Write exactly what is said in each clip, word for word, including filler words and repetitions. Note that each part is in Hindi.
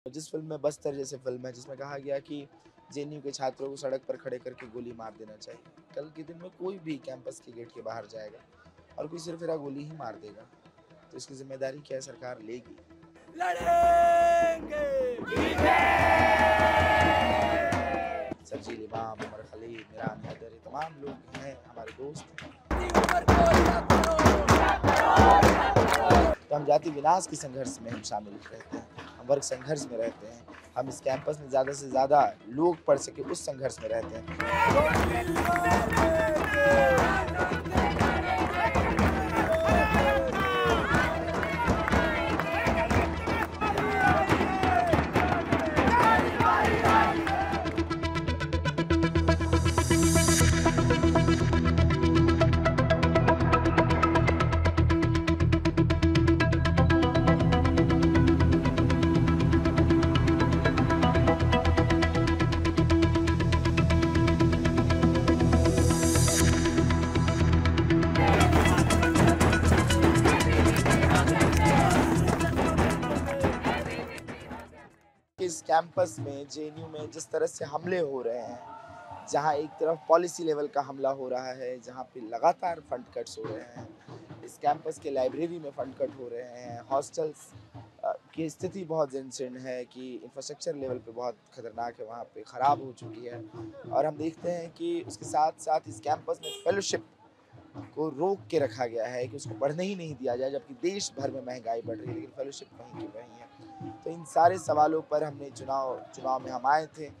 जिस फिल्म में बस्तर जैसे फिल्म है जिसमें कहा गया कि जेएनयू के छात्रों को सड़क पर खड़े करके गोली मार देना चाहिए। कल के दिन में कोई भी कैंपस के गेट के बाहर जाएगा और कोई सिर्फ फिर गोली ही मार देगा, तो इसकी जिम्मेदारी क्या है सरकार लेगी। लड़ेंगे सरजील इमाम, उमर खलील, मिरान हैदर, तमाम लोग हैं हमारे दोस्त। तो हम जाति विनाश के संघर्ष में हम शामिल रहते हैं, हम वर्ग संघर्ष में रहते हैं। हम इस कैंपस में ज़्यादा से ज़्यादा लोग पढ़ सके उस संघर्ष में रहते हैं। इस कैंपस में जेएनयू में जिस तरह से हमले हो रहे हैं, जहां एक तरफ पॉलिसी लेवल का हमला हो रहा है, जहां पे लगातार फंड कट्स हो रहे हैं, इस कैंपस के लाइब्रेरी में फंड कट हो रहे हैं, हॉस्टल्स की स्थिति बहुत जीर्ण है कि इंफ्रास्ट्रक्चर लेवल पे बहुत खतरनाक है, वहाँ पे ख़राब हो चुकी है। और हम देखते हैं कि उसके साथ साथ इस कैंपस में फेलोशिप को रोक के रखा गया है कि उसको बढ़ने ही नहीं दिया जाए, जबकि देश भर में महंगाई बढ़ रही है लेकिन फेलोशिप वहीं की वहीं है। तो इन सारे सवालों पर हमने चुनाव चुनाव में हम आए थे।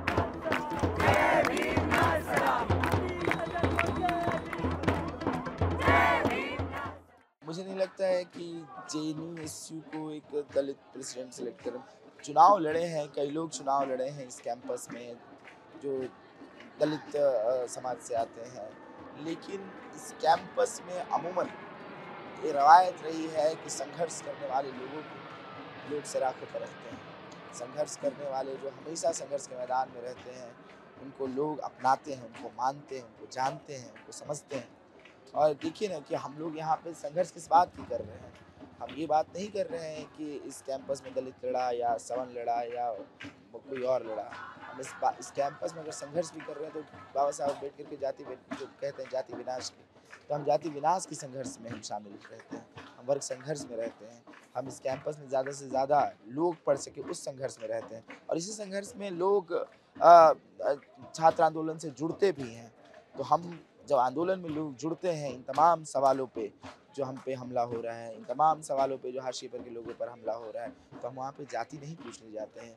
मुझे नहीं लगता है कि जेएनयू एसयू को एक दलित प्रेसिडेंट सेलेक्ट कर चुनाव लड़े हैं, कई लोग चुनाव लड़े हैं इस कैंपस में जो दलित समाज से आते हैं, लेकिन इस कैंपस में अमूमन ये रवायत रही है कि संघर्ष करने वाले लोगों को लोग सराखों पर रखते हैं। संघर्ष करने वाले जो हमेशा संघर्ष के मैदान में रहते हैं उनको लोग अपनाते हैं, उनको मानते हैं, उनको जानते हैं, उनको समझते हैं। और देखिए ना कि हम लोग यहाँ पे संघर्ष किस बात की कर रहे हैं। हम ये बात नहीं कर रहे हैं कि इस कैंपस में दलित लड़ा या सवर्ण लड़ा या कोई और लड़ा। हम इस इस कैंपस में अगर संघर्ष भी कर रहे हैं तो बाबा साहब अम्बेडकर के जाति जो कहते हैं जाति विनाश की, तो हम जाति विनाश के संघर्ष में हम शामिल रहते हैं, हम वर्ग संघर्ष में रहते हैं। हम इस कैंपस में ज़्यादा से ज़्यादा लोग पढ़ सके उस संघर्ष में रहते हैं और इसी संघर्ष में लोग छात्र आंदोलन से जुड़ते भी हैं। तो हम जब आंदोलन में लोग जुड़ते हैं, इन तमाम सवालों पे जो हम पे हमला हो रहा है, इन तमाम सवालों पे जो हाशिए पर के लोगों पर हमला हो रहा है, तो हम वहाँ पे जाति नहीं पूछने जाते हैं।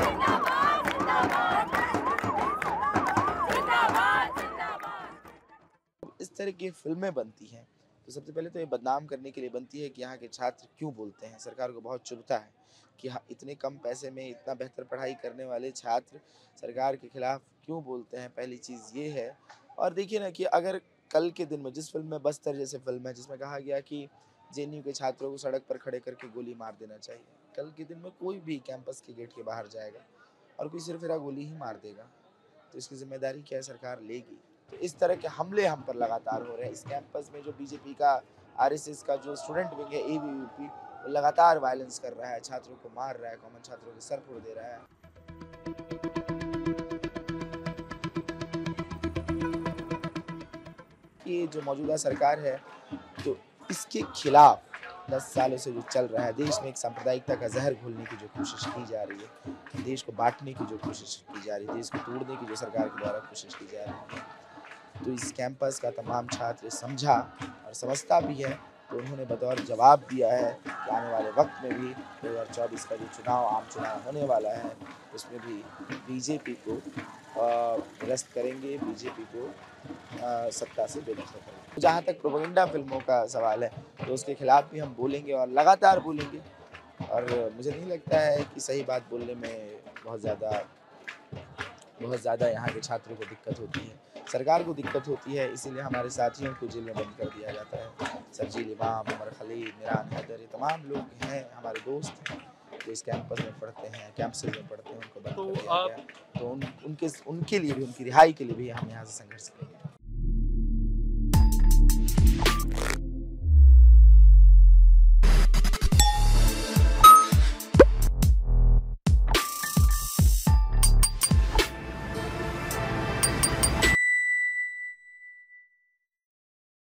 इस तरह की फिल्में बनती हैं तो सबसे पहले तो ये बदनाम करने के लिए बनती है कि यहाँ के छात्र क्यों बोलते हैं। सरकार को बहुत चुभता है कि हाँ, इतने कम पैसे में इतना बेहतर पढ़ाई करने वाले छात्र सरकार के खिलाफ क्यों बोलते हैं, पहली चीज़ ये है। और देखिए ना कि अगर कल के दिन में जिस फिल्म में बस्तर जैसे फिल्म है जिसमें कहा गया कि जेएनयू के छात्रों को सड़क पर खड़े करके गोली मार देना चाहिए, कल के दिन में कोई भी कैंपस के गेट के बाहर जाएगा और कोई सिर्फ फिर गोली ही मार देगा, तो इसकी जिम्मेदारी क्या है सरकार लेगी। तो इस तरह के हमले हम पर लगातार हो रहे हैं। इस कैंपस में जो बीजेपी का आरएसएस का जो स्टूडेंट विंग है एबीवीपी, वो लगातार वायलेंस कर रहा है, छात्रों को मार रहा है, कॉमन छात्रों के सर फोड़ दे रहा है। ये जो मौजूदा सरकार है तो इसके खिलाफ दस सालों से जो चल रहा है, देश में एक सांप्रदायिकता का जहर घोलने की जो कोशिश की जा रही है, देश को बांटने की जो कोशिश की जा रही है, देश को तोड़ने की जो सरकार के द्वारा कोशिश की जा रही है, तो इस कैंपस का तमाम छात्र समझा और समझता भी है। तो उन्होंने बतौर जवाब दिया है कि आने वाले वक्त में भी दो हज़ार चौबीस का जो चुनाव आम चुनाव होने वाला है उसमें भी बीजेपी को निरस्त करेंगे, बीजेपी को आ, सत्ता से बेदखल करेंगे। जहाँ तक प्रोपेगेंडा फिल्मों का सवाल है तो उसके खिलाफ भी हम बोलेंगे और लगातार बोलेंगे। और मुझे नहीं लगता है कि सही बात बोलने में बहुत ज़्यादा बहुत ज़्यादा यहाँ के छात्रों को दिक्कत होती है, सरकार को दिक्कत होती है, इसीलिए हमारे साथियों को जेल में बंद कर दिया जाता है। सरजील इमाम, उमर खलील, मिरान हैदर, ये तमाम लोग हैं हमारे दोस्त जो इस कैंपस में पढ़ते हैं, कैंपस में पढ़ते हैं, उनको बंद कर दिया गया। तो उन उनके उनके लिए भी, उनकी रिहाई के लिए भी हम यहाँ से संघर्ष करेंगे।